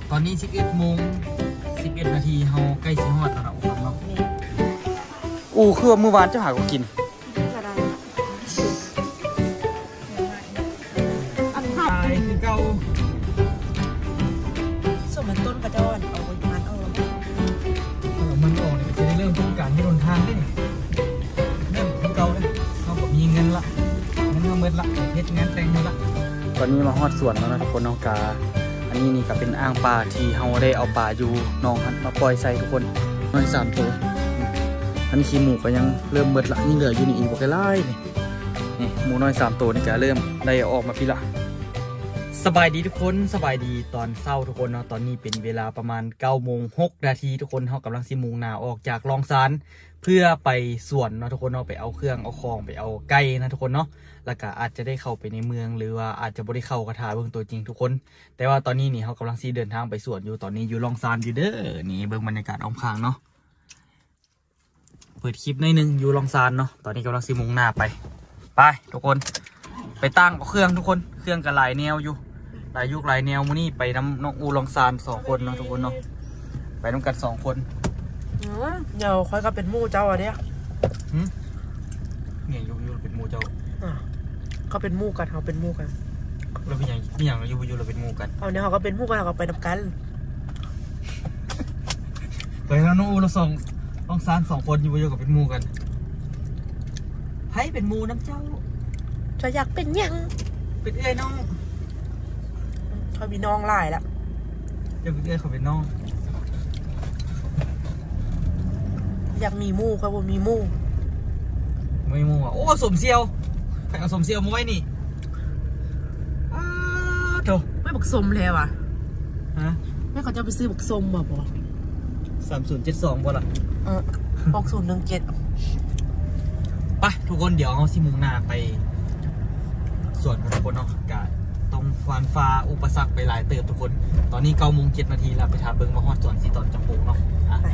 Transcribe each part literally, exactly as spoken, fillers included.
ตอนนี้สิบเอ็ดโมงสิบเอ็ดนาทีเฮาใกล้สิฮอดแล้วครับเนาะอู่คือเมื่อวานเจ้าหาก็กินอันไทยคือเก่าส่วนมันต้นกระดอนเอาไว้มันเอามันออกเนี่ยจะได้เริ่มต้นการที่โดนทางได้เนี่ยเริ่มคือเก่าเลยเขาก็มีเงินละเงินเอาเมิดละเพชรงานแต่งละตอนนี้มาฮอดสวนแล้วนะทุกคนน้องกาอันนี้นี่ก็เป็นอ่างปลาที่เฮาได้เอาปลาอยู่น้องหันมาปล่อยใส่ทุกคนน้อยสามตัวอันนี้ขี้หมูก็ยังเริ่มเบิดละนี่เหลืออยู่นี่อีกบอกไล่นี่นี่หมูน้อยสามตัวนี่ก็เริ่มได้ออกมาพี่ละสบายดีทุกคนสบายดีตอนเช้าทุกคนเนาะตอนนี้เป็นเวลาประมาณเก้าโมงหกนาทีทุกคนเฮากำลังสิมุ่งหน้าออกจากลองซานเพื่อไปสวนเนาะทุกคนเนาะไปเอาเครื่องเอาของไปเอาไก่นะทุกคนเนาะแล้วก็อาจจะได้เข้าไปในเมืองหรือว่าอาจจะไม่ได้เข้ากระถาเบื้องตัวจริงทุกคนแต่ว่าตอนนี้นี่เขากำลังซีเดินทางไปสวนอยู่ตอนนี้อยู่ลองซานอยู่เด้อนี่เบื้องบรรยากาศอ้อมข้างเนาะเปิดคลิปในหนึ่งอยู่ลองซานเนาะตอนนี้กำลังซีมุ่งหน้าไปไปทุกคนไปตั้งเอาเครื่องทุกคนเครื่องกับลายแนวอยู่ลายยุคลายแนวมูนี่ไปน้ำน้องอูลองซานสองคนเนาะทุกคนเนาะไปน้ำกันสองคนเดี๋ยวค่อยก็เป็นมู่เจ้าอ่ะเนี่ยเนี่ยยูยูเป็นมู่เจ้าเขาเป็นมู่กันเขาเป็นมู่กันเราเป็นอย่างนี่อย่างเราอยู่อยู่เราเป็นมู่กันเอาเนี่ยเขาก็เป็นมู่กันเขาก็ไปนำกันไปแล้วน้องอูเราสองลองซานสองคนอยู่อยู่กับเป็นมู่กันให้เป็นมู่น้ำเจ้าจะอยากเป็นยังเป็นเอ้ยน้องเขามีน้องหลายแล้วจะเป็นเอ้ยเขาเป็นน้องอยากมีมู่เขาบอกมีมู่ไม่มู่อ่ะโอ้สมเซียวใครเอาสมเซียวมาไว้นี่อ้าโถไม่บักสมแล้วอ่ะฮะไม่เขาจะไปซื้อบักสมมาบ่สามศูนย์เจ็ดสองบ่ล่ะเออหกศูนย์หนึ่งเจ็ดไปทุกคนเดี๋ยวเอาสิมุ่งหน้าไปส่วนทุกคนเนาะกาต้องฟันฟ้าอุปสรรคไปหลายเติบทุกคนตอนนี้เก้าโมงเจ็ดนาทีแล้วไปทาเบิ้งมาฮอดสวนสีตอนจังปูเนาะ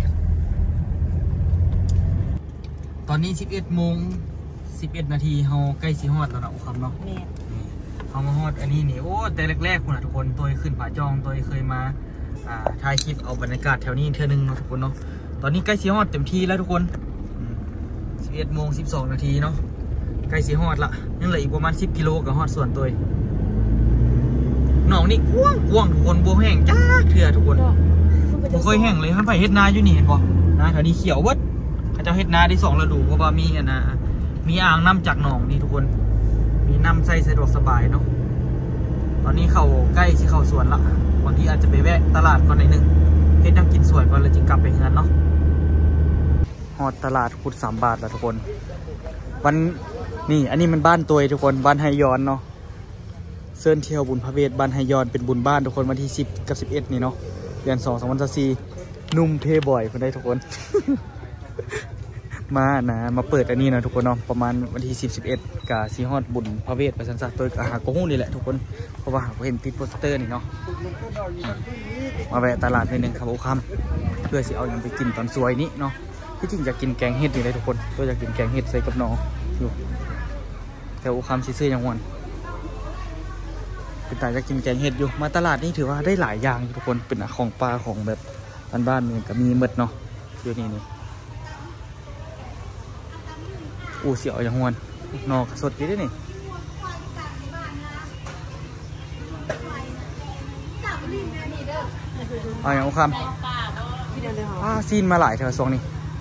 ตอนนี้สิบเอ็ดโมงสิบเอ็ดนาทีเฮาใกล้สิฮอดแล้วนะอุคำเนาะเฮามาฮอดอันนี้นี่โอ้แต่แรกๆคนนะทุกคนตัวขึ้นผาจองตัวเคยมาอ่าถ่ายคลิปเอาบรรยากาศแถวนี้เท่านึงเนาะทุกคนเนาะตอนนี้ใกล้สิฮอดเต็มที่แล้วทุกคนสิบเอ็ดโมงสิบสองนาทีเนาะใกล้สิฮอดละยังเหลืออีกประมาณสิบกิโลกับฮอดส่วนตัวหนองนี่กว้างกว้างทุกคนบัวแห้งจ้าเถื่อทุกคนบัวเคยแห้งเลยท่านไปเฮ็ดนาอยู่นี่เห็นป่ะนะแถวนี้เขียวเวิร์ดเขาจะเฮ็ดนาได้สองฤดูเพราะว่ามีอันนะมีอ่างน้ำจากหนองนี่ทุกคนมีน้ำใส่สะดวกสบายเนาะตอนนี้เขาใกล้ที่เข้าสวนละบางทีอาจจะไปแวะตลาดก่อนหน่อยนึงเฮ็ดน้ำกินสวนก่อนแล้วจึงกลับไปงานเนาะฮอดตลาดคุดสามบาทแล้วทุกคนวันนี่อันนี้มันบ้านตัวทุกคนบ้านไฮยอนเนาะเซิร์นเที่ยวบุญพระเวทบ้านไฮยอนเป็นบุญบ้านทุกคนวันที่สิบกับสิบเอ็ดนี่เนาะเดือนสองสองพันสี่นุ่มเทบ่อยคนได้ทุกคน มานะมาเปิดอันนี้นะทุกคนเนาะประมาณวันที่สิบสิบเอ็ดกาซีฮอดบุญพระเวทประชันสัตว์ตัวอาหารกงหูนี่แหละทุกคนเพราะว่าเขาเห็นติดโปสเตอร์นี่เนาะมาแวะตลาดนิดนึงครับโอ้คำเพื่อสิเอาอย่างไปกินตอนสวยนี้เนาะที่จริงอยากกินแกงเห็ดนี่เลยทุกคนตัวอยากกินแกงเห็ดใส่กับน้องอยู่แต่โอ้คำซื้ออย่างวันเป็นแต่จะกินแกงเห็ดอยู่มาตลาดนี่ถือว่าได้หลายอย่างทุกคนเป็นของปลาของแบบบ้านๆนี่ก็มีหมดเนาะอยู่นี่นี่อู้เสียวอย่างหวนนอกสดดีด้วยนี่เอาอย่างคำอ่าซีนมาหลายเถอะซองนี่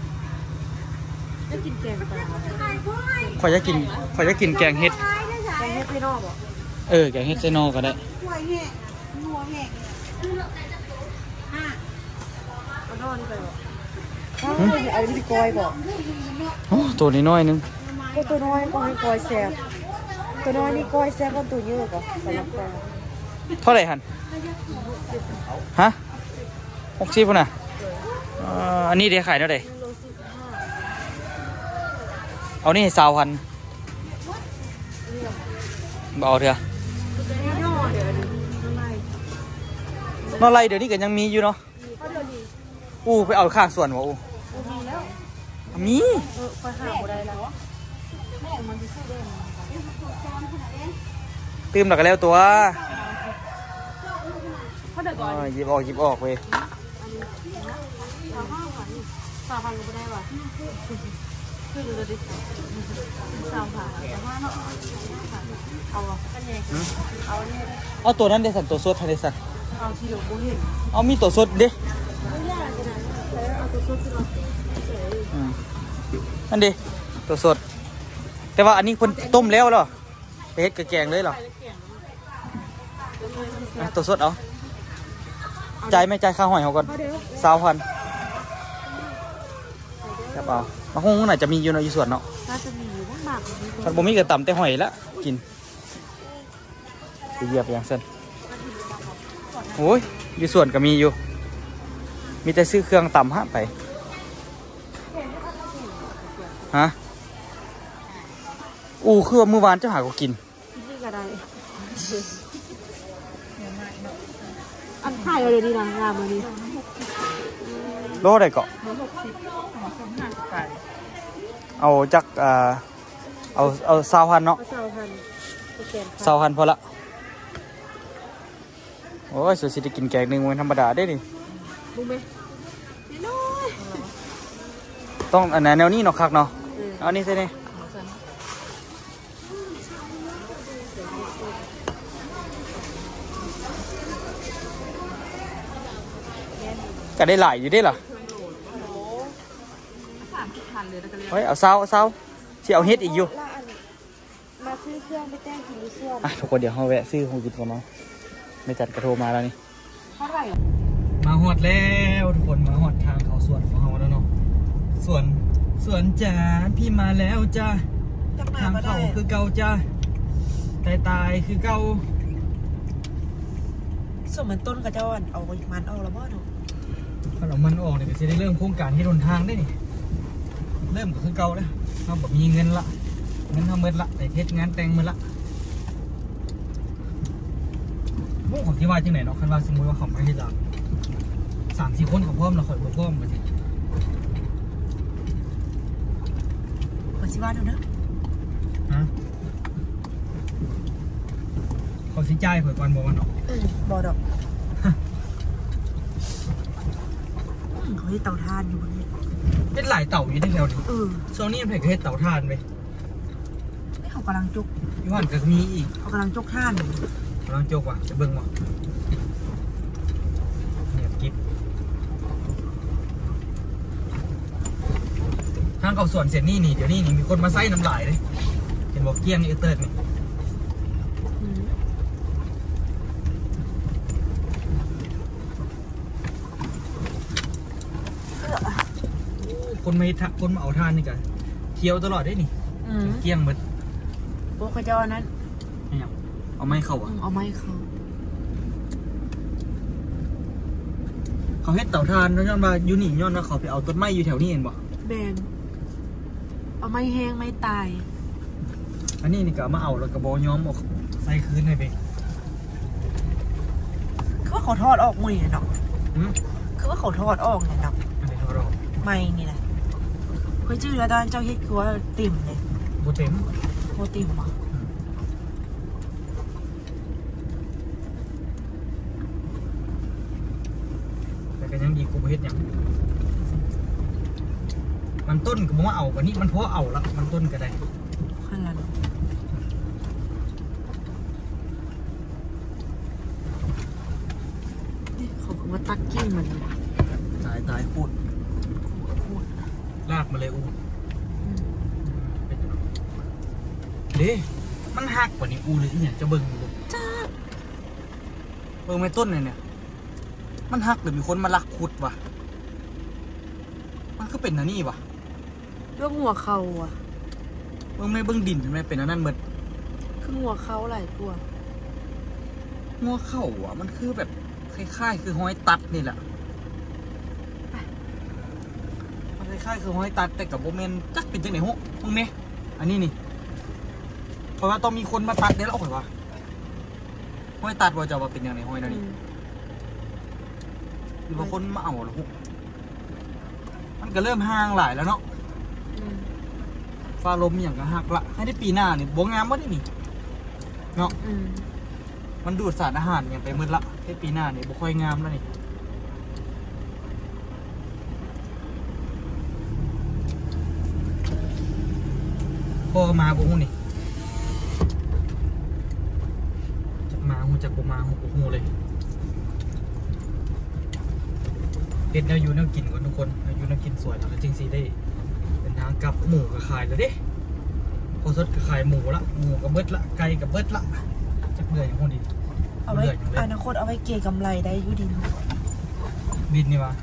ขอจะกินขอจะกินแกงเห็ดแกงเห็ดไส้นอกบ่เออแกงเห็ดไส้นอกก็ได้เอาที่กอยบ่โอ้ตัวนี้น้อยนึงก็ตัวน้อยก็ให้กอยแซ่บตัวน้อยนี่กอยแซ่บก็ตัวเยอะกว่าสำหรับกอยเท่าไหร่ฮันฮะหกสิบปุ่นน่ะอันนี้เดี๋ยวขายเท่าไหร่เอานี่สาวพันบ่เอาเถอะนอไรเดี๋ยวนี้ก็ยังมีอยู่เนาะอู้ไปเอาข้างส่วนวะอู้มีตื่มหลักกันแล้วตัวเขาเดือดก่อนหยิบออกหยิบออกเว้ยสาวห้าพันสาวพันก็ไม่ได้ว่ะคือดูดิสาวพันสาวห้าเนาะเอาอ่ะกันยังเอาเนี่ยเอาตัวนั้นเดสันตัวสดเดสันเอาที่เราบุ้งเห็นเอามีตัวสดเด้ไม่ยากขนาดนั้นแล้วเอาตัวซุปที่เราเฉยอืมนั่นดิตัวสด แต่ว่าอันนี้คนต้มแล้วเหรอไปเฮ็ดกับแกงเลยเหรออ่ะตัวสดเอาจ่ายไม่จ่ายค่าหอยเขาก่อนสาวพันจับเอามาคงน่าจะมีอยู่ในอยู่ส่วนเนาะน่าจะมีอยู่บ้างหมากถ้าบ่มีก็ต่ำแต่หอยละกินไปเหยียบอย่างเส้นโอ้ยอยู่ส่วนก็มีอยู่มีแต่ซื้อเครื่องต่ำฮะไปฮะอูคือว่าเมื่อวานเจ้าหาก็กินนี่ก็ได้อันถ่ายเลยดีนะงามเลยดีโลได้เกาะเอาจักอ่าเอาเอาสาวพันเนาะสาวพันแกนสาวพันพอละโอ้ยสุดสิได้กินแกงหนึ่งมันธรรมดาได้ดิรู้ไหมน้อยต้องอันนั้นแนวนี้เนาะคักเนาะเอานี่ใช่ไหมก็ได้หลายอยู่ได้เหรอเฮ้ยเอาเศร้าเอาเศร้าที่เอาเฮ็ดอีกอยู่มาซื้อเครื่องไปแจ้งกินเชื่อมอ่ะทุกคนเดี๋ยวเขาแวะซื้อของกินก่อนเนาะไม่จัดกระโทรมาแล้วนี่เท่าไหร่มาหอดแล้วทุกคนมาหอดทางเขาสวนของเขาแล้วเนาะสวนสวนจ๋าพี่มาแล้วจ้าทางเขาคือเก่าจ้าตายตายคือเก่าส่วนมันต้นกระจอนเอามันออกแล้วบ่เนาะถ้าเรามันออกเนี่ยก็จะได้เริ่มโครงการที่โดนทางได้นี่เริ่มก็คือเก่าแล้วเราแบบมีเงินละเงินเท่าเมื่อละแต่เทศงานแต่งเมื่อละพวกของที่ว่าจังไหนเนาะคันว่าสมมติว่าเขาไม่ให้เราสามสี่คนเขาพร้อมเราคอยพร้อมมาสิเปิดสิว่าดูเนาะฮะเขาสิจ่ายเผื่อก่อนบอกวันเนาะเออบ่ดอกเขาให้เตาถ่านอยู่บนนี้เป็นหลายเต่าอยู่ที่แถวนี้เออช่วงนี้เพจเฮ็ดเต่าทานไปไม่เขากำลังจกยี่ห้อนก็มีอีกเขากำลังจกท่านอยู่กำลังโจกว่ะจะเบิ่งว่ะเนี่ยกิ๊บทางเขาสวนเสร็จนี่นี่เดี๋ยวนี้นี่มีคนมาไส้น้ำลายเลยเห็นบอกเกี้ยงนี่เติร์ดนี่คนมาทคนมาเอาทานนี่กันเคี้ยวตลอดได้นี่เกี้ยงหมดโอ้กระจอนั้นเนี่ยเอาไม้เข้าอ่ะเอาไม้เขาเขาเฮ็ดเต่าทานแล้วย้อนมาอยู่นี่ย้อนมาเขาไปเอาต้นไม้อยู่แถวนี้เห็นบ่แบนเอาไม้แห้งไม้ตายอันนี้นี่ก็มาเอาแล้วก็บอย้อมออกใส่คืนให้ไปคือว่าเขาทอดออกมือเนี่ยเนาะอืมคือว่าเขาทอดออกเนี่ยเนาะอันนี้เขารอไม่นี่แหละเคยจื้อแล้วตอนเจ้าเฮ็ดคือว่าติ่มเลยโบเต็มโมติ่มอ่ะแต่ก็ยังดีกูบ่เฮ็ดหยังมันต้นก็บอกว่าเอากันนี่มันเพราะเอาละมันต้นก็ได้ขนาดนั้นนี่เขาบอกว่าตักกิ้งมันตายตายพูดพูดลากมาเลยอูอืมเด้มันหักกว่านี้อูเลยอีเนี่ยจะเบิ่งดูจ้าเบิ่งไม่ต้นเลยเนี่ยมันหักหรือมีคนมาลักขุดวะมันก็เป็นอันนี้วะเรื่องหัวเขาอ่ะเบิ่งไม่เบิ่งดินทำไมเป็นอันนั้นเบิดคือหัวเขาหลายตัวงัวเข่าอ่ะมันคือแบบคล้ายๆคือห้อยตัดนี่แหละมันคล้ายๆคือห้อยตัดแต่กับโบเมนจักเป็นจังไหนฮะมึงเนี่ยอันนี้นี่เพราะว่าต้องมีคนมาตัดได้แล้วเหรอวะห้อยตัดว่าจะว่าเป็นยังไงห้อยนั่นนี่หรือว่าคนมาเอาหรอฮะมันก็เริ่มห่างหลายแล้วเนาะอืมฟ้าลมอย่างก็หักละให้ได้ปีหน้านี่บวงงามวะได้นี่เนาะอืมมันดูดสารอาหารอย่างไปหมืดละเฮ็ดปีหน้านี่บ่ค่อยงามแล้วนี่พ่อมาบ่ฮู้นี่จักมาฮู้จักบ่มาฮู้บ่ฮู้เลยเฮ็ดแนวอยู่แนวกินก่อนทุกคนแนวอยู่แนวกินสวยแล้วจริงสิได้เดินทางกลับหมูก็ขายแล้วเด้พอสดก็ขายหมูละหมูก็เบิดละไก่ก็เบิดละจักเหนื่อยอย่างคนดีเอาไว้อนาคตเอาไว้เก็งกำไรได้อยู่ดินบินนี่วะ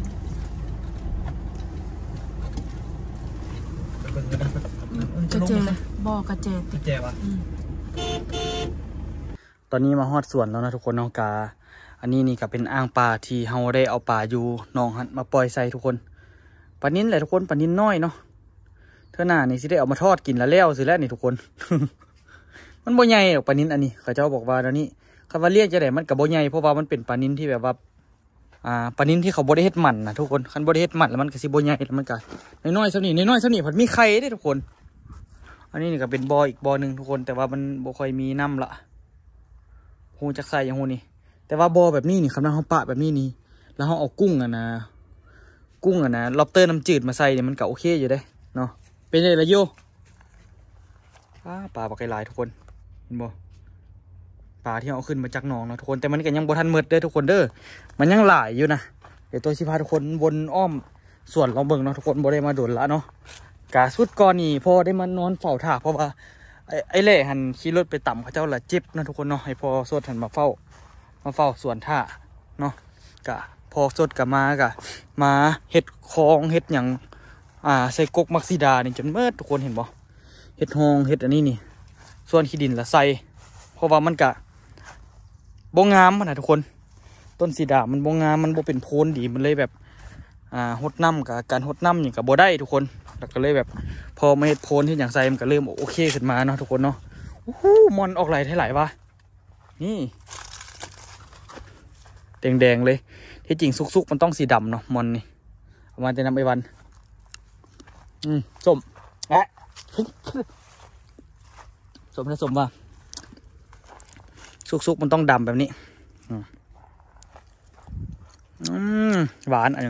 กระเจบอกกระเจกระเจวะตอนนี้มาฮอดสวนแล้วนะทุกคนน้องกาอันนี้นี่ก็เป็นอ่างปลาที่เฮาได้เอาปลาอยู่หนองหันมาปล่อยใส่ทุกคนปลานิ้นแหละทุกคนปลานิ้นน้อยเนาะเท่าหน้านี่สิได้เอามาทอดกินแล้วแล้วสิแล้วนี่ทุกคน มันบ่ใหญ่หรอกปลานิ้นอันนี้เขาเจ้าบอกว่าตอนนี้คำว่าเรียกจะได้มันกับบ่ใหญ่เพราะว่ามันเป็นปลานิ้นที่แบบว่าอ่าปลานิ้นที่เขาบ่ได้เฮ็ดมันนะทุกคนคันบ่ได้เฮ็ดมันแล้วมันก็สิบ่ใหญ่แล้วมันก็น้อยๆเท่านี้น้อยๆเท่านี้ผัดมีไข่ได้ทุกคนอันนี้นี่ก็เป็นบ่ออีกบ่อหนึ่งทุกคนแต่ว่ามันบ่ค่อยมีน้ำละหูจักใส่อย่างหูนี่แต่ว่าบ่อแบบนี้นี่คำนั้นเขาปะแบบนี้นี่แล้วเขาเอากุ้งอ่ะนะกุ้งอ่ะนะล็อบสเตอร์น้ำจืดมาใส่เนี่ยมันก็โอเคอยู่ได้เนาะเป็นไงล่ะโยปลาปลาไก่ลายทุกคนเห็นบ่ปลาที่เอาขึ้นมาจากหนองนะทุกคนแต่มันก็ยังบ่ทันมืดเด้อทุกคนเด้อมันยังหลายอยู่นะเดี๋ยวตัวชิพาทุกคนวนอ้อมส่วนลองเบิ่งเนาะทุกคนบ่ได้มาโดนละเนาะกาสุดก่อนนี่พอได้มานอนเฝ้าท่าเพราะว่าไอ้ไอ้เล่หันขี่รถไปต่ำเขาเจ้าละเจ็บนะทุกคนเนาะให้พอสดหันมาเฝ้ามาเฝ้าสวนท่าเนาะกะพอสดกับมากะมาเห็ดคองเห็ดอย่างอ่าใส่กกมักซีดานี่จนเมื่อทุกคนเห็นบ่เห็ดหองเห็ดอันนี้นี่ส่วนขี้ดินละใส่เพราะว่ามันกะบ่งามนะทุกคนต้นซีดามันบ่งามมันบ่เป็นโพนดีมันเลยแบบอ่าหดน้ำกับการหดน้ำอย่างกับบ่ได้ทุกคนแล้วก็เลยแบบพอมาเห็ดโพนที่อย่างใส่มันก็เริ่มโอเคขึ้นมาเนาะทุกคนเนาะโอ้โหมอนออกไหลเท่าไหร่วะนี่แดงๆเลยที่จริงซุกๆมันต้องสีดำเนาะมอนนี่เอามาจะนำไปวันอืมส้มแอะส้มนะส้มว่าซุกๆมันต้องดำแบบนี้อืมหวานอันนี้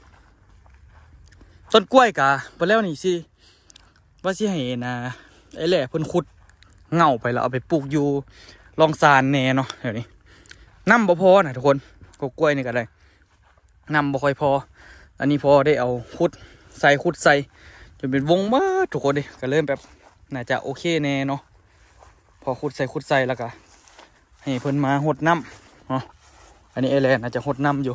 ต้นกล้วยกะไปแล้วนี่สิว่าสิให้นะไอ้แหละเพิ่นขุดเงาไปแล้วเอาไปปลูกอยู่ลองซานแน่เนาะเดี๋ยวนี้น้ำบ่พอนะทุกคนกกล้วยนี่ก็ได้น้ำบ่ค่อยพออันนี้พอได้เอาขุดใส่ขุดใส่จนเป็นวงมาทุกคนดิก็เริ่มแบบน่าจะโอเคแน่เนาะพอขุดใส่ขุดใส่แล้วก็ให้เพิ่นมาหดน้ำเนาะอันนี้ไอ้แหละน่าจะหดน้ำอยู่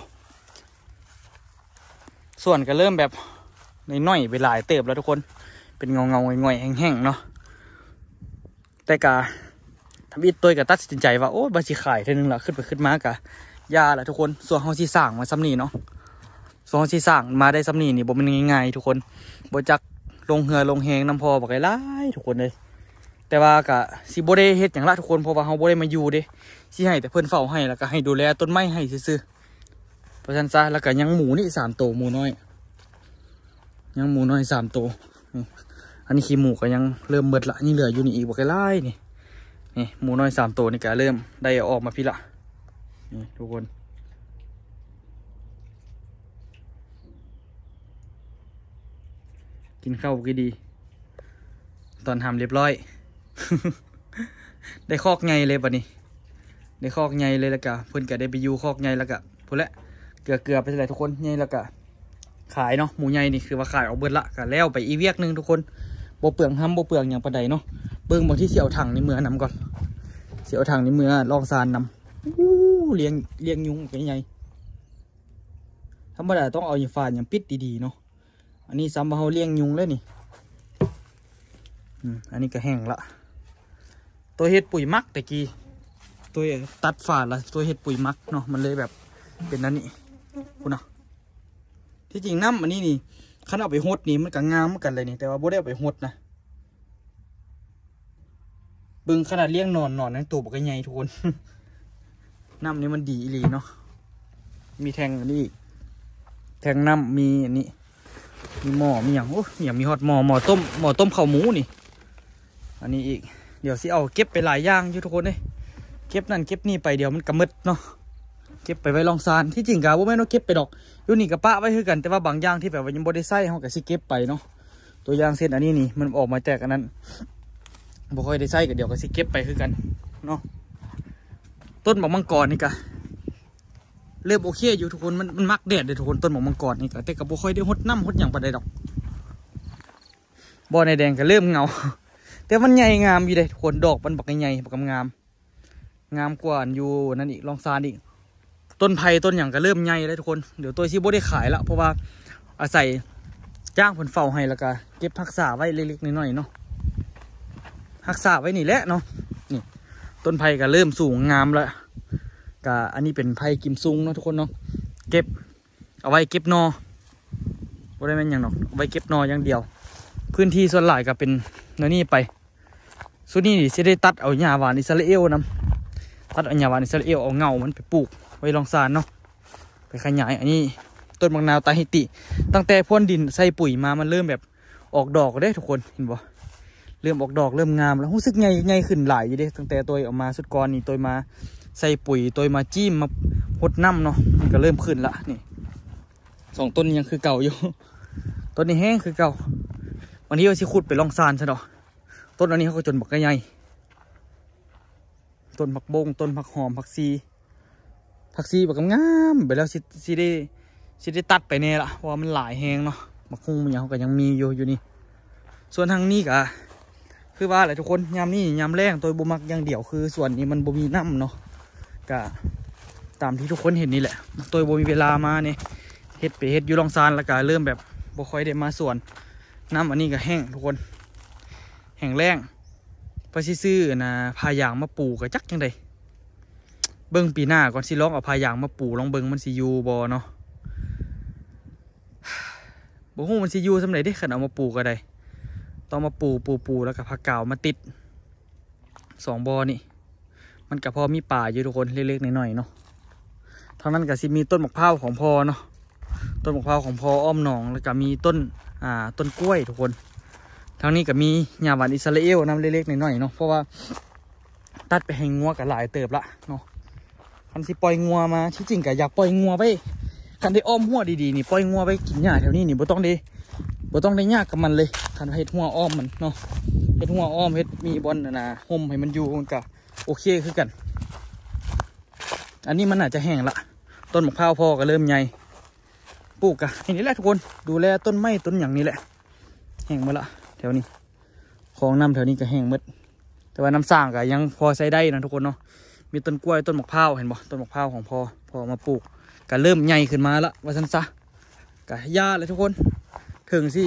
ส่วนก็เริ่มแบบในน้อยไปหลายเติบแล้วทุกคนเป็นเงาเงาง่อยๆแห้งๆเนาะแต่กะทำอิดตัวกะตัดสินใจว่าโอ้บาชิขายเท่านึงละขึ้นไปขึ้นมากะยาแหละทุกคนส่วนเขาที่สั่งมาซ้ำนี่เนาะส่วนเขาที่สั่งมาได้ซ้ำนี่นี่บ่มันง่ายๆทุกคนบ่จักลงเหือลงแหงน้ำพอบอกไอ้ไล่ทุกคนเลยแต่ว่ากะสิบ่ได้เฮ็ดอย่างละทุกคนเพราะว่าเขาบ่ได้มาอยู่เด้สิให้แต่เพิ่นเฝ้าให้แล้วก็ให้ดูแลต้นไม้ให้ซื่อๆเพราะฉะนั้นซะแล้วก็ยังหมูนี่สามตัวหมูน้อยยังหมูน้อยสามตัวอันนี้ขี้หมูก็ยังเริ่มเบิดละนี่เหลืออยู่นี่อีกบอกไอ้ไล่นี่นี่หมูน้อยสามตัวนี่ก็เริ่มได้ออกมาพี่ละนี่ทุกคนกินข้าวก็ดีตอนทำเรียบร้อย ได้คอกไงเลยบัดนี้ได้คอกไงเลยแล้วก็เพิ่นก็ได้ไปอยู่คอกไงแล้วก็พูดแล้วเกลือเกลือไปเท่าไหร่ทุกคนไงแล้วก็ขายเนาะหมูใหญ่นี่คือว่าขายเอาเบิดละก็แล้วไปอีเวียกนึงทุกคนโบเปลืองห้ำโบเปลืองอย่างประใดเนาะเบิ้งบางที่เสียวถังในเมือนำก่อนเสียวถังในเมือลองซานนำอู้เลี้ยงเลี้ยงยุงเป็นไงธรรมดาต้องเอาอย่างฟานอย่างปิดดีๆเนาะอันนี้ซ้ำมาเขาเลี้ยงยุงเลยนี่อืมอันนี้ก็แห้งละตัวเห็ดปุ๋ยมักแต่กี้ตัวตัดฝาดละตัวเห็ดปุ๋ยมักเนาะมันเลยแบบเป็นนั่นนี่คุณเนาะที่จริงน้ำอันนี้นี่ขันเอาไปหดนี่มันก็งามเหมือนกันเลยนี่แต่ว่าโบได้เอาไปหดนะบึงขนาดเลี้ยงนอนนอนนั้นตัวบกใหญ่ทุกคน น้ำนี้มันดีอีหลีเนาะมีแทงอันนี้แทงน้ำมีอันนี้มีหม้อมีอย่างโอ้ยมีฮอตหม้อหม้อต้มหม้อต้มข้าวหมูนี่อันนี้อีกเดี๋ยวสิเอาเก็บไปหลายอย่างอยู่ทุกคนเลยเก็บนั่นเก็บนี่ไปเดี๋ยวมันกระมึดเนาะเก็บไปไว้ลองซานที่จริงกะว่าแม่นว่าเก็บไปดอกอยู่นี่กับป้าไว้คือกันแต่ว่าบางอย่างที่แบบว่ายังบ่ได้ใส่เขาก็สิเก็บไปเนาะตัวอย่างเส้นอันนี้นี่มันออกมาจากอันนั้นบ่ค่อยได้ใส่ก็เดี๋ยวก็สิเก็บไปคือกันเนาะต้นหมากมังกรนี่กะเริ่มโอเคอยู่ทุกคนมันมันมักแดดเลยทุกคนต้นหมากมังกรนี่กะแต่ก็บ่ค่อยได้หดน้ำหดหยังปานใดดอกบ่อในแดงก็เริ่มเงาแต่มันใหญ่งามอยู่เลยทุกคนดอกมันบักใหญ่บักงามงามกว่าอยู่นั่นอีกลองซานอีกต้นไผ่ต้นอย่างก็เริ่มใหญ่เลยทุกคนเดี๋ยวตัวซีโบได้ขายละเพราะว่าอาศัยจ้างผลเฝ้าให้แล้วก็เก็บรักษาไว้เล็กๆน้อยๆเนาะรักษาไว้นี่แหละเนาะนี่ต้นไผ่ก็เริ่มสูงงามแล้วก็อันนี้เป็นไผ่กิมซุงเนาะทุกคนเนาะเก็บเอาไว้เก็บนอบ่ได้แม่นอย่างเนาะเอาไว้เก็บนออย่างเดียวพื้นที่ส่วนหลายก็เป็นนั่นนี่ไปส่วนนี้สิได้ตัดเอาหญ้าหวานอิสราเอลนำตัดเอาหญ้าหวานอิสราเอลเอาเงามันไปปลูกไว้ลองซานเนาะไปขยายอันนี้ต้นมะนาวตาฮิติตั้งแต่พ่นดินใส่ปุ๋ยมามันเริ่มแบบออกดอกได้ทุกคนเห็นบ่เริ่มออกดอกเริ่มงามแล้วรู้สึกใหญ่ใหญ่ขึ้นหลายอยู่เด้ตั้งแต่ตัวออกมาสุดก่อนนี่ตัวมาใส่ปุ๋ยตัวมาจิ้มมาหดน้ำเนาะมันก็เริ่มขึ้นละนี่สองต้นยังคือเก่าอยู่ต้นนี้แห้งคือเก่าวันนี้เราสิขุดไปลองซานซะเนาะต้นอันนี้เขาก็จนบักใหญ่ต้นผักบงต้นผักหอมผักซีผักซีบักงามไปแล้วสิสิได้สิได้ตัดไปเนี่ยละเพราะว่ามันหลายแหงเนาะบักฮุงมันยังเขาก็ยังมีอยู่อยู่นี่ส่วนทางนี้ก็คือว่าอะไรทุกคนยามนี้ยามแรงตัวบุมักอย่างเดียวคือส่วนนี้มันบ่มีน้ำเนาะก็ตามที่ทุกคนเห็นนี่แหละตัวบ่มีเวลามาเนี่ยเฮ็ดไปเฮ็ดอยู่ลองซานแล้วก็เริ่มแบบบ่ค่อยได้มาส่วนน้ำอันนี้ก็แห้งทุกคนแห้งแรงพอซื้อนะพายางมาปลูกก็จักจังไดเบิ้งปีหน้าก่อนสิลองเอาพายางมาปลูกลองเบิ้งมันสิยูบอเนาะบ่ฮู้มันสิยูสำไหนเด้ขันเอามาปลูกก็ได้ต้องมาปลูกปลูกปลูกแล้วก็ผักกาวมาติดสองบอนี่มันก็พอมีป่าอยู่ทุกคนเล็กๆหน่อยๆเนาะทางนั้นก็สิมีต้นมะพร้าวของพอเนาะต้นมะพร้าวของพออ้อมหนองแล้วก็มีต้นอ่าต้นกล้วยทุกคนทางนี้ก็มีหญ้าหวานอิสราเอลน้ำเล็กๆหน่อยๆเนาะเพราะว่าตัดไปให้งัวกับหลายเติบละเนาะคันสิปล่อยงัวมาที่จริงก็อยากปล่อยงัวไปคันได้อ้อมหัวดีๆนี่ปล่อยงัวไปกินหญ้าแถวนี้นี่บ่ต้องได้บ่ต้องได้ยากกับมันเลยคันเฮ็ดหัวอ้อมมันเนาะเฮ็ดหัวอ้อมเฮ็ดมีบอลนะห่มให้มันอยู่มันก็โอเคคือกันอันนี้มันอาจจะแห้งละต้นมะพร้าวพอก็เริ่มใหญ่ปลูกกันนี่แหละทุกคนดูแลต้นไม้ต้นอย่างนี้แหละแห้งหมดละแถวนี้คลองน้ำแถวนี้ก็แห้งหมดแต่ว่าน้ำสร้างก็ยังพอใช้ได้นะทุกคนเนาะมีต้นกล้วยต้นมะพร้าวเห็นบ่ต้นมะพร้าวของพอพอมาปลูกก็เริ่มใหญ่ขึ้นมาละว่าซันซะก็หญ้าเลยทุกคนถึงสิ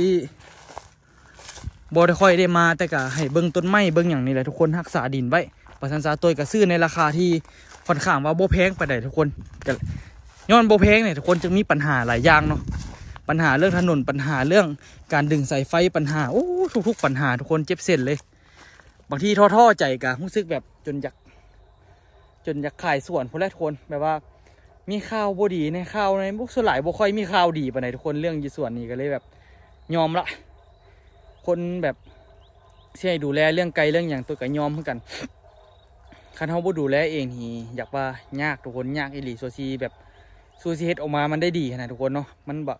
บ่ได้ค่อยได้มาแต่ก็ให้เบิ้งต้นไม้เบิ้งอย่างนี้แหละทุกคนรักษาดินไว้ว่าซันซะตัวก็ซื้อในราคาที่ค่อนข้างว่าบ่แพงไปได้ทุกคนก็ย้อนบ่แพงเนี่ยทุกคนจึงมีปัญหาหลายอย่างเนาะปัญหาเรื่องถนนปัญหาเรื่องการดึงสายไฟปัญหาโอ้ทุกๆปัญหาทุกคนเจ็บเส้นเลยบางทีท้อๆใจกะรู้สึกแบบจนอยากจนอยากขายส่วนพวกแรกทุกคนแบบว่ามีข่าวบ่ดีในข่าวในพวกส่วนหลายบ่ค่อยมีข่าวดีปานใดทุกคนเรื่องยี่ส่วนนี้ก็เลยแบบยอมละคนแบบที่ให้ดูแลเรื่องไกลเรื่องอย่างตัวก็ยอมเหมือนกันคันเฮาบ่ดูแลเองนี่อยากว่ายากทุกคนยากอีหลีโซซีแบบซูซีเฮ็ดออกมามันได้ดีขนาดทุกคนเนาะมันแบบ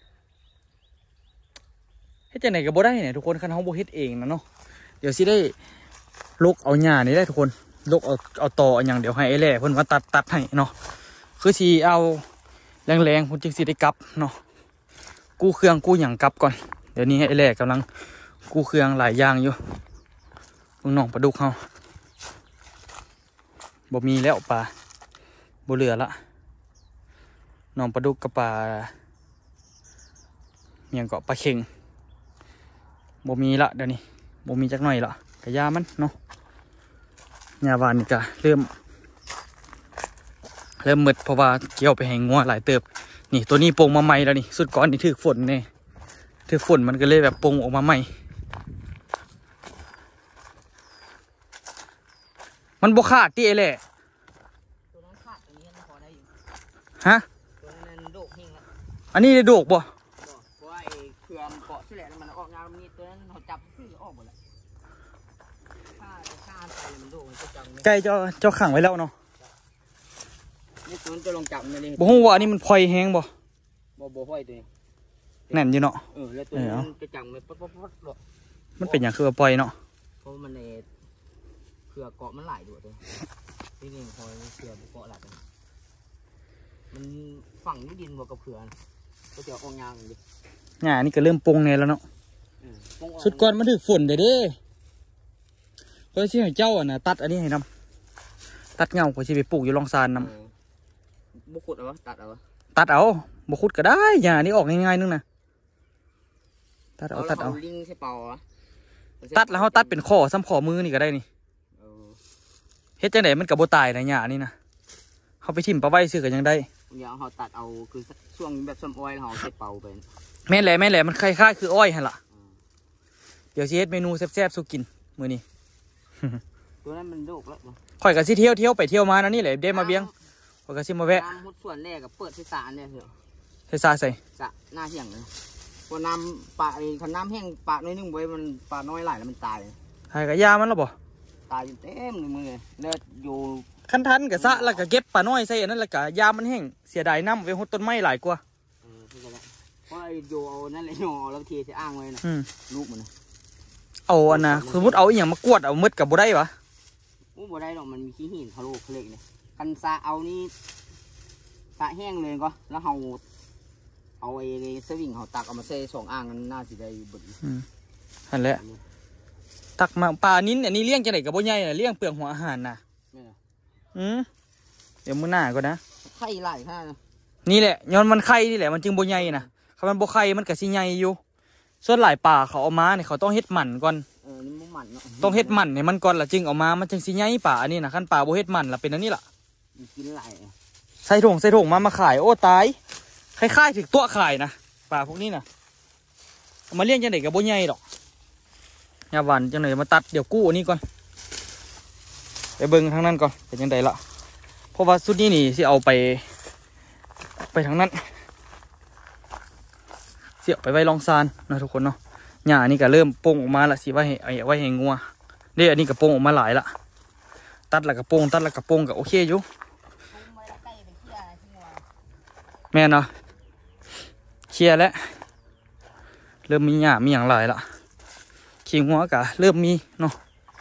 เฮ็ดจังไหนก็บ่ได้เนี่ยทุกคนคันเฮาบ่เฮ็ดเองนะเนาะเดี๋ยวสิได้ลกเอาหญ้านี่ได้ทุกคนลกเอาเอาตอเอาหยังเดี๋ยวให้ไอ้แหล่เพิ่นมาตัดตัดให้เนาะคือสิเอาแรงๆเพิ่นจึงสิได้กลับเนาะกู้เครื่องกู้หยังกลับก่อนเดี๋ยวนี้ไอ้แหล่กำลังกู้เครื่องหลายอย่างอยู่เบิ่งน้องปลาดุกเฮาบ่มีแล้วปลาบ่เหลือละน้องปลาดุกกับปลาเมียงเกาะปลาเข็งบ่มีละเดี๋ยวนี้บ่มีจักหน่อยละกะยามันเนาะหญ้าหวานนี่กะเริ่มเริ่มมืดเพราะว่าเกี่ยวไปแหงงัวหลายเติบนี่ตัวนี้ปงมาใหม่แล้วนี่สุดก้อนนี่ถือฝนเนี่ยถือฝนมันก็เลยแบบปงออกมาใหม่มันบกขาดที่เอเล่ตัวนั้นขาดตัวนี้พอได้อยู่ฮะตัวนั้นโดกหิ้งละอันนี้ได้โดกบ่เพราะว่าไอ้เครือมันเกาะที่แหละมันออกงานมันนี่ตัวนั้นเขาจับซื้อออกหมดเลยข้าข้าไปมันโดกมันจะจังไก่เจ้าเจ้าขังไว้แล้วเนาะนี่มันจะลงจับมันเลยบ่ฮู้ว่าอันนี้มันพลอยแห้งบ่บ่บ่ห้อยตัวนี้แน่นอยู่เนาะเออแล้วตัวนี้มันจะจับมันปั๊บปั๊บปั๊บหรอมันเป็นอย่างคือว่าปล่อยเนาะเพราะมันเอเผื่อเกาะมันหลายด้วยที่นี่พอยเผื่อเกาะหลายมันฝังดินบวกกับเผื่อก็จะออกยางดิง่านี่ก็เริ่มปงเนี่ยแล้วเนาะสุดก่อนมันถึงฝนเด้เด้เพราะที่ให้เจ้าอ่ะนะตัดอันนี้ให้นำตัดเงาเพราะที่ไปปลูกอยู่ลองซานนำบุกขุดเอาตัดเอาตัดเอาบุกขุดก็ได้หญ้านี่ออกง่ายๆนึงนะตัดเอาตัดเอาลิงใช่เปล่าตัดแล้วเขาตัดเป็นข้อซ้ำข้อมือนี่ก็ได้นี่เฮ็ดจังไดมันกับโบตายนะหญ้านี่นะเขาไปทิ่มปลาไว้ซื้อกันยังได้เดี๋ยวเขาตัดเอาคือช่วงแบบซ้ำอ้อยเขาใส่เป่าไปแม่นแหละแม่นแหละมันคล้ายๆคืออ้อยหั่นล่ะเดี๋ยวสิเฮ็ดเมนูแซ่บๆสู้กินมื้อนี้ตัวนั้นมันโดกแล้วข่อยก็สิเที่ยวเที่ยวไปเที่ยวมานะนี่แหละเด้มาเบียงข่อยก็สิมาแวะน้ำมุดส่วนแรกกับเปิดที่สระเนี่ยเถอะที่สระใส่สระหน้าเที่ยงเลยพอน้ำปลาไอ้คันน้ำแห้งปลาน้อยนึงไว้มันปลาน้อยหลายแล้วมันตายหายกับยามันแล้วบ่ตายเต็มเลยมึงเลยเลือดอยู่คันทันกับสระแล้วก็เก็บปลาน้อยใส่อันนั้นแล้วก็ยามันแห้งเสียดายน้ำไว้หดต้นไม้หลายกว่าเพราะไอ้โยเอานั่นเลยโยแล้วเทใส่อ่างไว้นะลูกมันเอาอันน่ะสมมติเอาอีกอย่างมากวดเอามืดกับบ่ได้ปะโอ้บ่ได้หรอกมันมีขี้หินทะลุทะเลเนี่ยคันสระเอานี่สระแห้งเลยก็แล้วเราเอาไอ้สวิงเขาตักเอามาใส่สองอ่างนั้นน่าจะได้บุญนั่นแหละตักมาปลานิ้นอันนี้เลี้ยงจะไหนกับบ่ใหญ่เลี้ยงเปลือกหัวอาหารน่ะอืมเดี๋ยวมื้อหน้าก็นะไข่ไหลค่ะนี่แหละย้อนมันไข่นี่แหละมันจึงบ่ใหญ่นะถ้ามันบ่ไข่มันก็สิใหญ่อยู่ส่วนหลายป่าเขาเอามาเนี่ยเขาต้องเฮ็ดหมั่นก่อนเออนี่มันหมั่นเนาะต้องเฮ็ดหมั่นเนี่ยมันก่อนละจึงเอามามันจึงสิใหญ่ป่าอันนี้นะขั้นป่าบ่เฮ็ดหมั่นละเป็นอันนี้ล่ะกินไหลใส่ถุงใส่ถุงมามาขายโอ้ตายคล้ายๆถึงตัวขายนะป่าพวกนี้นะมาเลี้ยงจังไหนกับบ่ใหญ่ดอกยาหวานจังไหนมาตัดเดี๋ยวกู้อันนี้ก่อนไปเบิ่งทางนั้นก่อนเป็นจังไดล่ะเพราะว่าสุดนี้นี่สิเอาไปไปทางนั้นเสียบไปไว้ลองซานนะทุกคนเนาะหญ้านี่ก็เริ่มโป่งออกมาละสิไว้ให้ไว้ให้งัวเดี๋ยวอันนี้ก็โป่งออกมาหลายละตัดแล้วก็โป่งตัดแล้วก็โป่งก็โอเคอยู่แม่เนาะเคลียร์แล้วเริ่มมีหญ้ามีอย่างหลายละขี้งัวก็เริ่มมีเนาะ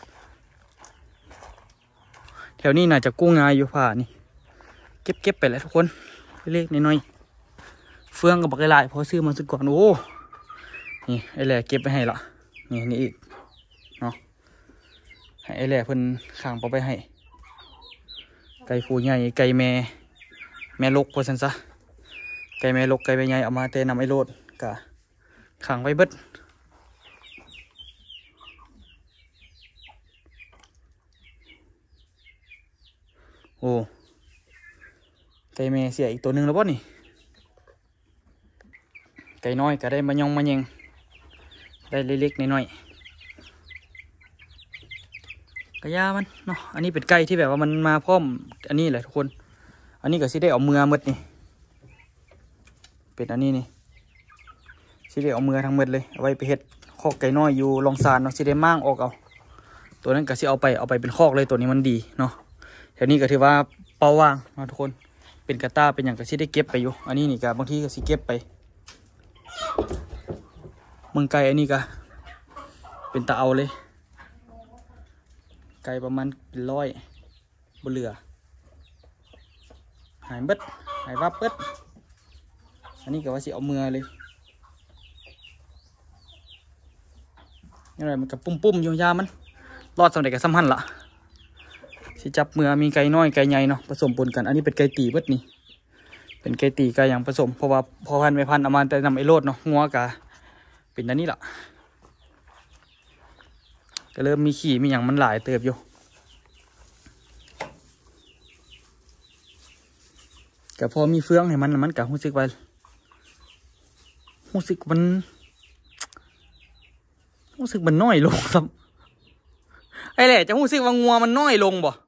แถวนี้น่าจะกู้งายอยู่ผ่านี่เก็บเก็บไปแล้วทุกคนเล็กน้อยเฟืองกับบักหลายพอซื้อมาสุดก่อนโอ้นี่ไอ้แหล่เก็บไปให้ละนี่นี่อีกเนาะให้ไอ้แหล่เพิ่นข้างปอไปให้ไก่ฟูใหญ่ไก่แม่แม่ลกพอสันซะไก่แม่ลกไก่แม่ใหญ่เอามาเตะนำไอ้โลดกะข้างไว้เบิดโอ้ไก่แม่เสียอีกตัวหนึ่งแล้วป่ะนี่ไก่น้อยก็ได้มายองมาเยงได้เล็กๆน้อยๆกระยามันเนาะอันนี้เป็นไก่ที่แบบว่ามันมาพร้อมอันนี้แหละทุกคนอันนี้ก็สิได้เอาเมือหมดนี่เป็นอันนี้นี่สิได้เอาเมือทั้งหมดเลยเอาไว้ไปเฮ็ดคอกไก่น้อยอยู่ลองซานเนาะสิได้มั่งออกเอาตัวนั้นก็สิเอาไปเอาไปเป็นคอกเลยตัวนี้มันดีเนาะแถวนี้ก็ถือว่าเป้าว่างนะทุกคนเป็นกระต้าเป็นอย่างก็สิได้เก็บไปอยู่อันนี้นี่ก็บางทีก็สิเก็บไปมึงไก่อันนี้ก็เป็นตาเอาเลยไก่ประมาณเป็นร้อยบนเรือหายเบิดหายวับเบิดอันนี้ก็ว่าสิเอาเมือเลยนี่อะไรมันกับปุ่มปุ่มอยู่ยามันรอดสำเร็จกับซ้ำหันละสิจับเมือมีไก่น้อยไก่ใหญ่เนาะผสมปนกันอันนี้เป็นไก่ตีเบิดนี่เป็นไก่ตีไก่อย่างผสมเพราะว่าพอพันไปพันเอามาแต่นำไอ้โลดเนาะงัวกะเป็นอันนี้แหละก็เริ่มมีขี่มีอย่างมันหลายเติบอยู่ก็พอมีเฟืองให้มันมันก็รู้สึกว่ารู้สึกมันรู้สึกมันน้อยลงครับไอ้แหละจะรู้สึกว่างัวมันน้อยลงบ่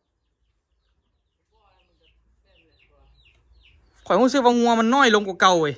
ข่อยรู้สึกว่างัวมันน้อยลงกว่าเก่าเว้ย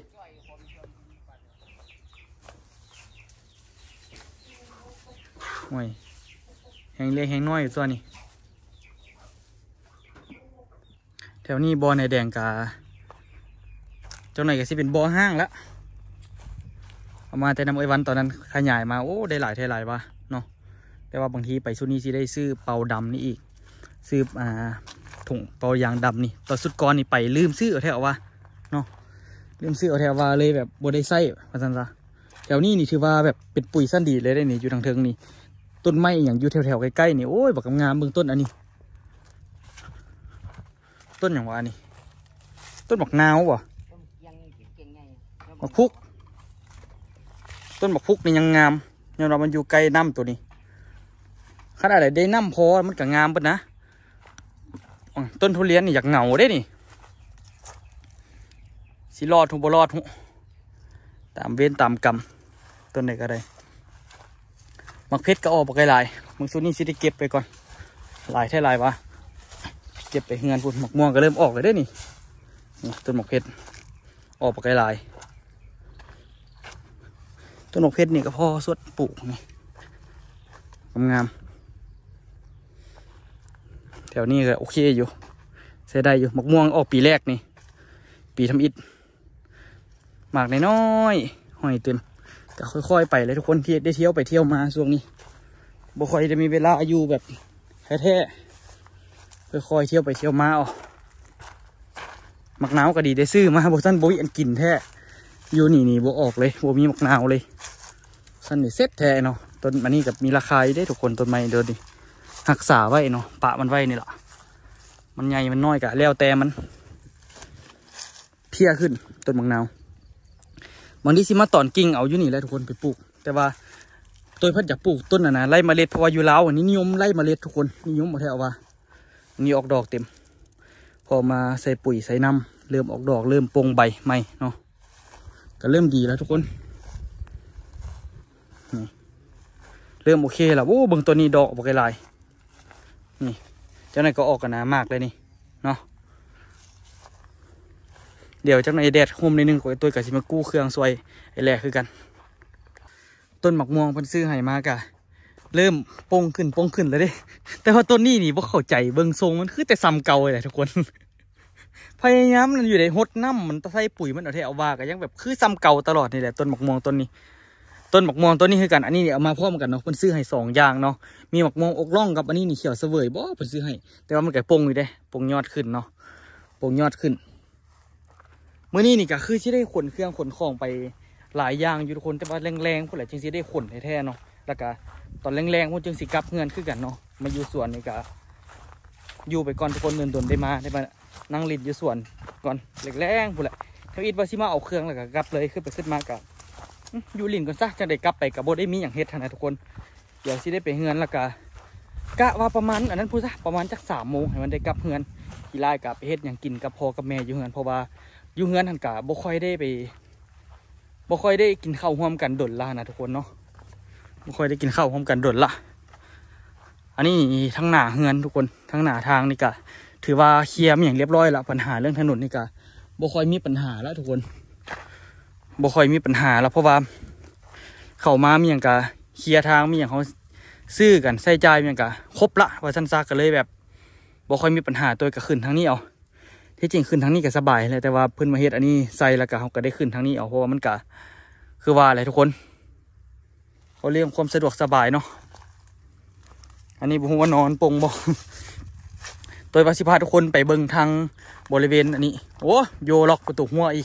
โอ้ยแหงเล็กแหงน้อยอยู่ตัวนี้แถวนี้บ่อในแดงกาเจ้าหน่อยก็สิเป็นบ่อห้างแล้วเอามาแต่นำไอ้วันตอนนั้นขยายมาโอ้ได้หลายเท่าหลายวะเนาะแต่ว่าบางทีไปชุดนี้สิได้ซื้อเปาดำนี่อีกซื้ออ่าถุงเปายางดำนี่ตอนสุดก่อนนี่ไปลืมซื้อเอาแถวว่าเนาะลืมซื้อเอาแถวว่าเลยแบบบ่ได้ใส่ว่าซั่นซะแถวนี้นี่ถือว่าแบบเป็นปุ๋ยสั้นดีเลยได้นี่อยู่ทางเทิงนี่ต้นไม้อย่างอยู่แถวๆใกล้ๆนี่โอ้ยบักงามเบื้องต้นอันนี้ต้นอย่างว่านี่ต้นบักนาววะบักพุกต้นบักพุกนี่ยังงามเนี่ยเรามันอยู่ใกล้น้ำตัวนี้ขนาดไหนได้น้ำพอมันก็งามปะนะต้นทุเรียนนี่อยากเหงาได้นี่สิรอดทุบรอดทุตามเว้นตามกรรมต้นไหนก็ได้มักเพชรก็ออกไปไกลายมึงซุนี่สิได้เก็บไปก่อนหลายแท่หลายวะเก็บไปเฮือนพุ่นหมกม่วงก็เริ่มออกเลยได้นี่นี่ต้นหมกเพชรออกไปไกลายต้นหมกเพชรนี่ก็พ่อสวดปลูกนี่งามแถวนี้ก็โอเคอยู่ใช้ได้อยู่หมกม่วงออกปีแรกนี่ปีทำอิฐหมากน้อยๆห้อยเต็มก็ค่อยๆไปเลยทุกคนที่ได้เที่ยวไปเที่ยวมาช่วงนี้บ่ค่อยจะมีเวลาอยู่แบบแท้ๆค่อยๆเที่ยวไปเที่ยวมาอ๋อหมักนาวก็ดีได้ซื้อมาบ่ท่านบ่มีอันกินแท้อยู่นี่นี่บ่ออกเลยบ่มีหมักนาวเลยท่านนี่เซ็ตแท้เนาะต้นมันนี่กับมีราคาได้ทุกคนต้นไม้เดินดิรักษาไว้เนาะปะมันไว้นี่แหละมันใหญ่มันน้อยกะแล้วแต่มันเพี้ยขึ้นต้นหมักนาวบางทีสิมาตอนกิ่งเอาอยู่นี่แหละทุกคนไปปลูกแต่ว่าตัวเพิ่นอยากปลูกต้นน่ะนะไล่เมล็ดเพราะว่าอยู่ลาวอันนี้นิยมไล่เมล็ดทุกคนนิยมมาแถวว่านี่ออกดอกเต็มพอมาใส่ปุ๋ยใส่น้ำเริ่มออกดอกเริ่มปงใบใหม่เนาะก็เริ่มดีแล้วทุกคนนี่เริ่มโอเคแล้วโอ้เบิ่งตัวนี้ดอกออกไปลายนี่เจ้าหน่อยก็ออกกันนะมากเลยนี่เนาะเดี๋ยวจังในแดดห่มในนึงของไอ้ตัวกับสิมากู้เครื่องซวยไอ้แหล่คือกันต้นหมักม่วงเพิ่นซื้อให้มากะเริ่มปงขึ้นปงขึ้นเลยเด้แต่ว่าต้นนี้นี่บ่เข้าใจเบิ่งทรงมันคือแต่ซ้ำเก่าเลยแหละทุกคนพยายามมันอยู่ในหดน้ำมันใส่ปุ๋ยมันเอาแท้เอาว่าก็ยังแบบคือซ้ำเก่าตลอดนี่แหละต้นหมักม่วงต้นนี้ต้นหมักม่วงต้นนี้คือกันอันนี้เนี่ยเอามาพร้อมกันเนาะเพิ่นซื้อให้สองอย่างเนาะมีหมักม่วงอกร่องกับอันนี้นี่เขียวเสวยบ่เพิ่นซื้อให้แต่ว่ามันก็ปงอยู่เด้ปงยอดขึ้นเนาะปงยอดขึ้นเมื่อนี้นี่ก็คือที่ได้ขนเครื่องขนของไปหลายอย่างอยู่ทุกคนแต่ว่าแรงๆพวกแหละจึงสิได้ขนแท้ๆเนาะแล้วก็ตอนแรงๆพวกจึงสิกลับเงินขึ้นกันเนาะมาอยู่สวนนี่ก็อยู่ไปก่อนทุกคนเดินดนได้มาได้มานั่งลินอยู่สวนก่อนแรงๆพวกแหละถ้าอิดว่าสิมาเอาเครื่องแล้วก็กลับเลยขึ้นไปขึ้นมากับอยู่ลินก่อนซะจังได้กลับไปกับโบได้มีอย่างเฮ็ดนะทุกคนเดี๋ยวสิได้ไปเฮือนแล้วก็กะว่าประมาณอันนั้นพูดซะประมาณจักสามโมงให้มันได้กลับเฮือนกีฬากับไปเฮ็ดอย่างกินกับพ่อกับแม่อยู่เฮือนเพราะว่าอยู่เฮือนหันกะบ่ค่อยได้ไปบ่ค่อยได้กินข้าวร่วมกันดนละนะทุกคนเนาะบ่ค่อยได้กินข้าวร่วมกันดนละอันนี้ทั้งหน้าเฮือนทุกคนทั้งหน้าทางนี่กะถือว่าเคลียร์อย่างเรียบร้อยละปัญหาเรื่องถนนนี่กะบ่ค่อยมีปัญหาแล้วทุกคนบ่ค่อยมีปัญหาแล้วเพราะว่าเข้ามามีอย่างกะเคลียร์ทางมีอย่างเขาซื้อกันใส่ใจมีอย่างกะครบละว่าสั้นๆกันเลยแบบบ่ค่อยมีปัญหาตัวกะขึ้นทางนี้เอาที่จริงขึ้นทางนี้ก็สบายเลยแต่ว่าเพิ่นมาเฮ็ดอันนี้ใส่แล้วก็เขาก็ได้ขึ้นทางนี้เอาเพราะว่ามันก็คือว่าอะไรทุกคนเขาเรียกความสะดวกสบายเนาะอันนี้ผมว่านอนปงบอกโดยว่าสิพาทุกคนไปเบิ่งทางบริเวณอันนี้โอ้โยล็อกประตูหัวอีก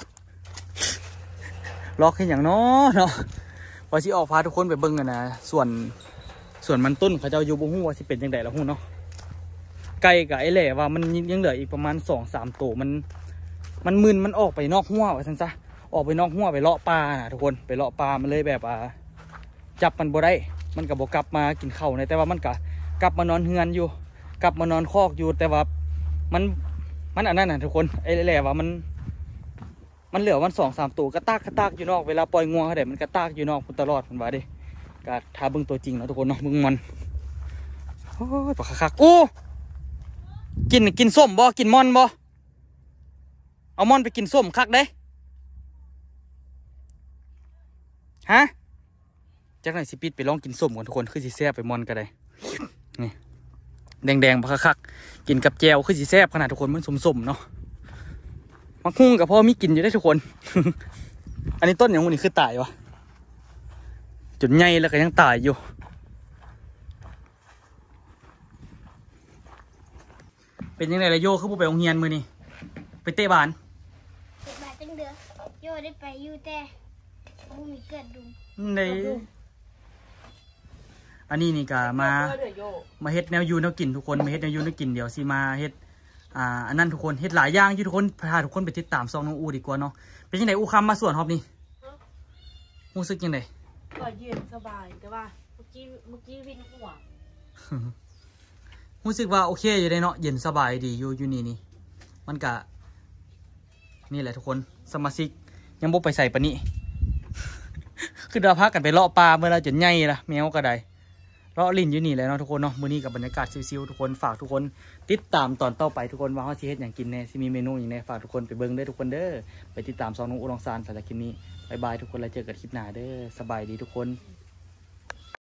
ล็อกให้อย่างน้อเนาะพอสิออกพาทุกคนไปเบิ่งกันนะส่วนส่วนมันต้นเขาจะอยู่บนหัวสิเป็นยังไงแล้วหูเนาะไก่กับไอ้แหล่ว่ามันยังเหลืออีกประมาณสองสามตัวมันมันมึนมันออกไปนอกหัวว่าซั่นซะออกไปนอกหัวไปเลาะปลาน่ะทุกคนไปเลาะปลามันเลยแบบอ่าจับมันบ่ได้มันกับบ่กลับมากินข้าวในแต่ว่ามันก็กลับมานอนเฮือนอยู่กลับมานอนคอกอยู่แต่ว่ามันมันอันนั้นน่ะทุกคนไอ้แหล่ว่ามันมันเหลือวันสองสามตัวกระตากกระตากอยู่นอกเวลาปล่อยงัวเขาเด็มันกระตากอยู่นอกตลอดมันว่าดิก็ท้าเบิ่งตัวจริงนะทุกคนเนาะมึงมันโอ้ยปากคักๆโอ้กินกินส้มบ่กินมอนบ่เอามอนไปกินส้มคักเด้ฮะจากไหนสิปิดไปลองกินส้มก่อนทุกคนคือสิแซ่บไปมอนก็ได้นี่แดงๆพักคักกินกับแจวคือสีแซ่บขนาดทุกคนมันสมๆเนาะมักฮุ้งกับพ่อมีกินอยู่ได้ทุกคน อันนี้ต้นอย่างนี้คือตายวะจุดใหญ่แล้วก็ยังตายอยู่เป็นยังไงล่ะโยคือผู้ไปโรงเรียนมือนี่ไปเตะบาสเตะบาสตั้งเดือโยได้ไปอยู่แต่ผู้มีเกิดดุมในอันนี้นี่ก็มามาเฮ็ดแนวยูแนวกินทุกคนมาเฮ็ดแนวยูแนวกินเดี๋ยวสิมาเฮ็ดอ่าอันนั้นทุกคนเฮ็ดหลายอย่างอยู่ทุกคนพาทุกคนไปติดตามซองน้องอูดีกว่าเนาะเป็นยังไงอูคำมาส่วนฮอบนี่รู้สึกยังไงก็เย็นสบายแต่ว่าเมื่อกี้เมื่อกี้วิ่งหัวรู้สึกว่าโอเคอยู่ได้เนาะเย็นสบายดีอยู่อยู่นี่นี่มันกะนี่แหละทุกคนสมาชิกยังบ่ไปใส่ปะนี่ คือเราพักกันไปเลาะปลาเมื่อเราจนใหญ่ละแมวก็ได้เลาะลิ้นอยู่นี่แหละเนาะทุกคนเนาะมื้อนี้กับบรรยากาศซิวๆทุกคนฝากทุกคนติดตามตอนต่อไปทุกคนว่าเขาสิเฮ็ดอย่างกินแน่สิมีเมนูอย่างแน่ฝากทุกคนไปเบิ่งเด้อทุกคนเด้อไปติดตามซองน้องอูลองซานสำหรับคลิปนี้บ๊ายบายทุกคนแล้วเจอกันคลิปหน้าเด้อสบายดีทุกคน